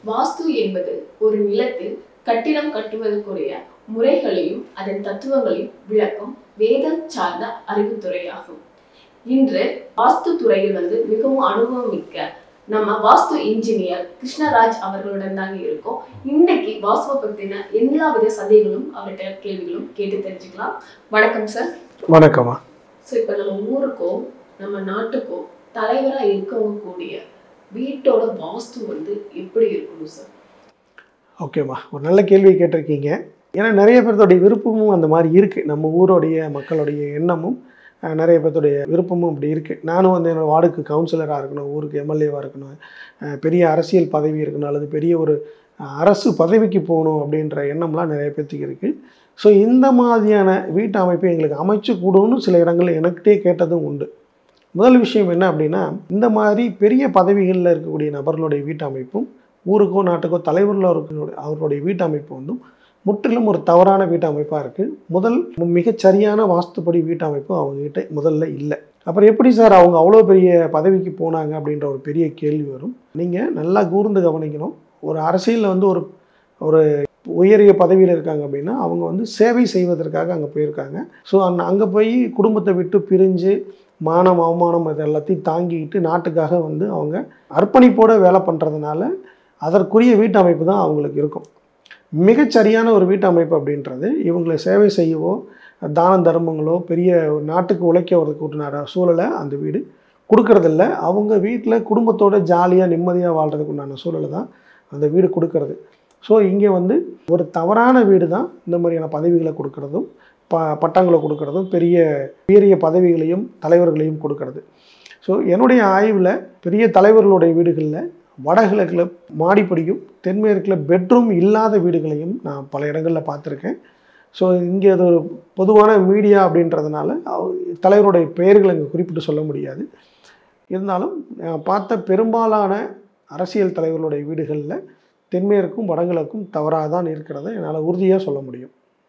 வாஸ்து என்பது ஒரு நிலத்தில் கட்டிடம் கட்டுவதற்குரிய முறைகளையும் அதன் தத்துவங்களையும் விளக்கும் வேதம் சார்ந்த அறிவுத்துறையாகும். இன்று வாஸ்து துறையில் மிகவும் அனுபவம் மிக்க நம்ம வாஸ்து இன்ஜினியர் கிருஷ்ணராஜ் அவர்களுடன் தாங்க இருக்கோம். இன்னைக்கு வாஸ்துவை பத்தின எல்லா வித சந்தேகங்களும் அவர்கிட்ட கேள்விகளும் கேட்டு தெரிஞ்சுக்கலாம். வணக்கம் சார். வணக்கம்மா. ஸோ இப்போ நம்ம ஊருக்கோ நம்ம நாட்டுக்கோ தலைவராக இருக்கவங்க கூடிய வீட்டோட வாஸ்து எப்படி இருக்கணும் சார்? ஓகேம்மா, ஒரு நல்ல கேள்வி கேட்டிருக்கீங்க. ஏன்னா நிறைய பேர்த்தோடைய விருப்பமும் அந்த மாதிரி இருக்குது. நம்ம ஊருடைய மக்களுடைய எண்ணமும் நிறைய பேர்த்துடைய விருப்பமும் அப்படி இருக்குது. நானும் என்னோடய வார்டுக்கு கவுன்சிலராக இருக்கணும், ஊருக்கு எம்எல்ஏவாக இருக்கணும், பெரிய அரசியல் பதவி இருக்கணும், அல்லது பெரிய ஒரு அரசு பதவிக்கு போகணும் அப்படின்ற எண்ணம்லாம் நிறைய பேர்த்துக்கு இருக்குது. ஸோ இந்த மாதிரியான வீட்டு அமைப்பை எங்களுக்கு அமைச்சு கூடணும்னு சில இடங்களில் எனக்கிட்டே கேட்டதும் உண்டு. முதல் விஷயம் என்ன அப்படின்னா, இந்த மாதிரி பெரிய பதவிகளில் இருக்கக்கூடிய நபர்களுடைய வீட்டு அமைப்பும் ஊருக்கோ நாட்டுக்கோ தலைவரில் இருக்கக்கூடிய அவர்களுடைய வீட்டு அமைப்பு முற்றிலும் ஒரு தவறான வீட்டு அமைப்பாக இருக்குது. மிகச்சரியான வாஸ்துப்படி வீட்டு அமைப்பு அவங்ககிட்ட முதல்ல இல்லை. அப்புறம் எப்படி சார் அவங்க அவ்வளோ பெரிய பதவிக்கு போனாங்க அப்படின்ற ஒரு பெரிய கேள்வி வரும். நீங்கள் நல்லா கூர்ந்து கவனிக்கணும். ஒரு அரசியலில் ஒரு ஒரு உயரிய பதவியில் இருக்காங்க அப்படின்னா அவங்க சேவை செய்வதற்காக அங்கே போயிருக்காங்க. ஸோ அங்கே போய் குடும்பத்தை விட்டு பிரிஞ்சு மானம் அவமானம் இது எல்லாத்தையும் தாங்கிக்கிட்டு நாட்டுக்காக அவங்க அர்ப்பணிப்போடு வேலை பண்ணுறதுனால அதற்குரிய வீட்டு அமைப்பு தான் அவங்களுக்கு இருக்கும். மிகச்சரியான ஒரு வீட்டு அமைப்பு அப்படின்றது இவங்களை சேவை செய்யவோ தான தர்மங்களோ பெரிய நாட்டுக்கு உழைக்கிறதுக்கு சூழலை அந்த வீடு கொடுக்கறதில்ல. அவங்க வீட்டில் குடும்பத்தோட ஜாலியாக நிம்மதியாக வாழ்கிறதுக்கு உண்டான சூழலை தான் அந்த வீடு கொடுக்கறது. ஸோ இங்கே ஒரு தவறான வீடு தான் இந்த மாதிரியான பதவிகளை கொடுக்கறதும் பட்டங்களை கொடுக்கறதும் பெரிய பதவிகளையும் தலைவர்களையும் கொடுக்கறது. ஸோ என்னுடைய ஆய்வில் பெரிய தலைவர்களுடைய வீடுகளில் வடகிழக்கில் மாடிப்படியும் தென்மேற்கில் பெட்ரூம் இல்லாத வீடுகளையும் நான் பல இடங்களில் பார்த்துருக்கேன். ஸோ இங்கே அது ஒரு பொதுவான மீடியா அப்படின்றதுனால தலைவருடைய பெயர்களை இங்கே குறிப்பிட்டு சொல்ல முடியாது. இருந்தாலும் பார்த்த பெரும்பாலான அரசியல் தலைவர்களுடைய வீடுகளில் தென்மேற்கும் வடகிழக்கும் தவறாக தான் இருக்கிறத என்னால் உறுதியாக சொல்ல முடியும்.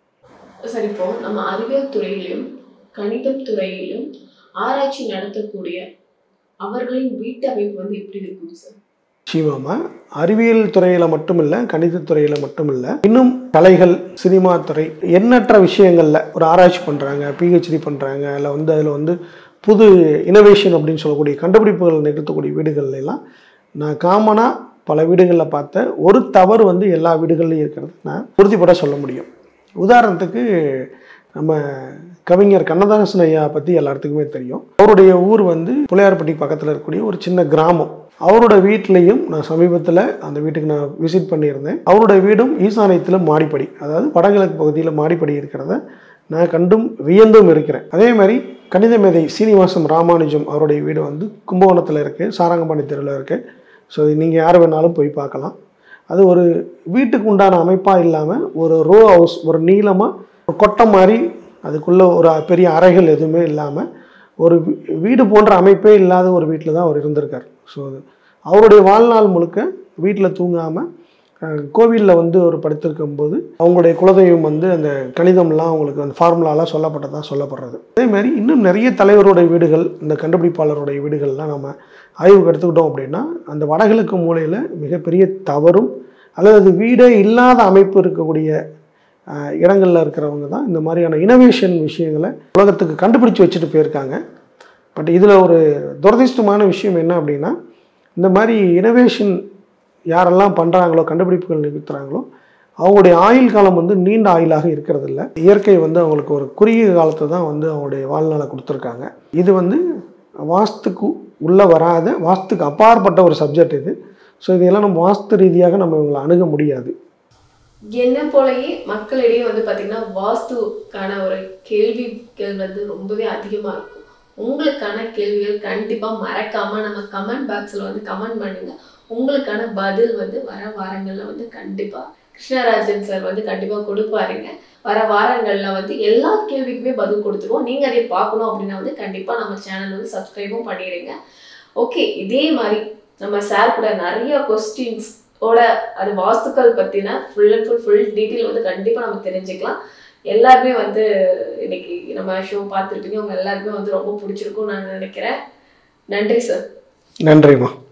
சரி, இப்போ நம்ம அறிவியல் துறையிலும் கணிதம் துறையிலும் ஆராய்ச்சி நடத்தக்கூடிய அவர்களின் வீட்டு அமைப்பு எப்படி இருக்கும் சார்? நிச்சயமா அறிவியல் துறையில் மட்டும் இல்லை, கணிதத்துறையில் மட்டும் இல்லை, இன்னும் கலைகள் சினிமா துறை எண்ணற்ற விஷயங்களில் ஒரு ஆராய்ச்சி பண்ணுறாங்க, பிஹெச்டி பண்ணுறாங்க. அதில் அதில் புது இனோவேஷன் அப்படின்னு சொல்லக்கூடிய கண்டுபிடிப்புகள் நிகழ்த்தக்கூடிய வீடுகள்லாம் நான் காமனாக பல வீடுகளில் பார்த்த ஒரு தவறு எல்லா வீடுகள்லையும் இருக்கிறது நான் உறுதிப்பட சொல்ல முடியும். உதாரணத்துக்கு நம்ம கவிஞர் கண்ணதாசன் ஐயா பற்றி எல்லாத்துக்குமே தெரியும். அவருடைய ஊர் புள்ளையார்பட்டி பக்கத்தில் இருக்கக்கூடிய ஒரு சின்ன கிராமம். அவரோட வீட்லேயும் நான் சமீபத்தில் அந்த வீட்டுக்கு நான் விசிட் பண்ணியிருந்தேன். அவருடைய வீடும் ஈசானியத்தில் மாடிப்படி, அதாவது வடகிழக்கு பகுதியில் மாடிப்படி இருக்கிறத நான் கண்டும் வியந்தும் இருக்கிறேன். அதே மாதிரி கணித மேதை சீனிவாசம் ராமானுஜம் அவருடைய வீடு கும்பகோணத்தில் இருக்குது, சாரங்கபாணி தெருவில் இருக்குது. ஸோ நீங்கள் யார் வேணாலும் போய் பார்க்கலாம். அது ஒரு வீட்டுக்கு உண்டான அமைப்பாக இல்லாமல் ஒரு ரோ ஹவுஸ், ஒரு நீளமாக ஒரு கொட்டை மாதிரி, அதுக்குள்ளே ஒரு பெரிய அறைகள் எதுவுமே இல்லாமல் ஒரு வீடு போன்ற அமைப்பே இல்லாத ஒரு வீட்டில் தான் அவர் இருந்திருக்கார். ஸோ அவருடைய வாழ்நாள் முழுக்க வீட்டில் தூங்காமல் கோவிலில் அவர் படுத்திருக்கும்போது அவங்களுடைய குலதெய்வம் அந்த கணிதம்லாம் அவங்களுக்கு அந்த ஃபார்முலாலாம் சொல்லப்பட்டதாக சொல்லப்படுறது. அதேமாதிரி இன்னும் நிறைய தலைவருடைய வீடுகள், இந்த கண்டுபிடிப்பாளருடைய வீடுகள்லாம் நம்ம ஆய்வுக்கு எடுத்துக்கிட்டோம் அப்படின்னா அந்த வடகிழக்கு மூலையில் மிகப்பெரிய தவறும் அல்லது அது வீடே இல்லாத அமைப்பு இருக்கக்கூடிய இடங்களில் இருக்கிறவங்க தான் இந்த மாதிரியான இனோவேஷன் விஷயங்களை உலகத்துக்கு கண்டுபிடிச்சி வச்சுட்டு போயிருக்காங்க. பட் இதில் ஒரு துரதிர்ஷ்டமான விஷயம் என்ன அப்படின்னா, இந்த மாதிரி இனோவேஷன் யாரெல்லாம் பண்ணுறாங்களோ, கண்டுபிடிப்புகள் நிகழ்த்துறாங்களோ, அவங்களுடைய ஆயுள் காலம் நீண்ட ஆயுளாக இருக்கிறதில்ல. இயற்கை அவங்களுக்கு ஒரு குறுகிய காலத்தை தான் அவங்களுடைய வாழ்நாளை கொடுத்துருக்காங்க. இது வாஸ்துக்கு உள்ளே வராத, வாஸ்துக்கு அப்பாற்பட்ட ஒரு சப்ஜெக்ட் இது. ஸோ இதெல்லாம் நம்ம வாஸ்து ரீதியாக நம்ம இவங்களை அணுக முடியாது. என்ன போலயே மக்களிடையே பார்த்தீங்கன்னா வாஸ்துக்கான ஒரு கேள்விகள் ரொம்பவே அதிகமாக இருக்கும். உங்களுக்கான கேள்விகள் கண்டிப்பாக மறக்காமல் நம்ம கமெண்ட் பாக்ஸில் கமெண்ட் பண்ணுங்க. உங்களுக்கான பதில் வர வாரங்களில் கண்டிப்பாக கிருஷ்ணராஜன் சார் கண்டிப்பாக கொடுப்பாருங்க. வர வாரங்களில் எல்லா கேள்விக்குமே பதில் கொடுத்துருவோம். நீங்கள் அதை பார்க்கணும் அப்படின்னா கண்டிப்பாக நம்ம சேனல் சப்ஸ்கிரைபும் பண்ணிடுங்க. ஓகே, இதே மாதிரி நம்ம சார் கூட நிறைய கொஸ்டின்ஸோட அது வாஸ்துக்கள் பற்றின ஃபுல் அண்ட் ஃபுல் டீட்டெயில் கண்டிப்பாக நம்ம தெரிஞ்சுக்கலாம். எல்லாருமே இன்னைக்கு நம்ம ஷோ பார்த்துருப்பீங்க. உங்க எல்லாருக்குமே ரொம்ப பிடிச்சிருக்கும் நான் நினைக்கிறேன். நன்றி சார். நன்றிம்மா.